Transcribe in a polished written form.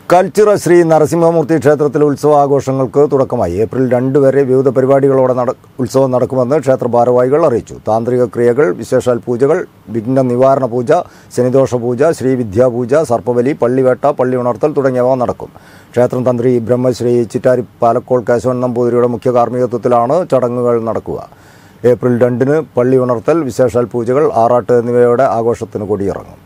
കൽച്ചിറ ശ്രീ നരസിംഹമൂർത്തി ക്ഷേത്രത്തിലെ ഉത്സവാഘോഷങ്ങൾക്ക് തുടക്കമായി. ഏപ്രിൽ 2 വരെ വിവിധ പരിപാടികളോടെ ഉത്സവം നടക്കുമെന്ന് ക്ഷേത്ര ഭാരവാഹികൾ അറിയിച്ചു. താന്ത്രിക ക്രിയകൾ, വിശേഷാൽ പൂജകൾ, വിഘ്ന നിവാരണ പൂജ, ശനിദോഷ പൂജ, ശ്രീവിദ്യാപൂജ, സർപ്പബലി, പള്ളിവേട്ട, പള്ളി ഉണർത്തൽ തുടങ്ങിയവ നടക്കും. ക്ഷേത്രം തന്ത്രി ബ്രഹ്മശ്രീ ചിറ്റാരി പാലക്കോൾ കേശവൻ നമ്പൂതിരിയുടെ മുഖ്യ കാർമ്മികത്വത്തിലാണ് ചടങ്ങുകൾ നടക്കുക. ഏപ്രിൽ 2-ന് പള്ളി ഉണർത്തൽ, വിശേഷാൽ പൂജകൾ, ആറാട്ട് എന്നിവയോടെ ആഘോഷത്തിന് കൊടിയിറങ്ങും.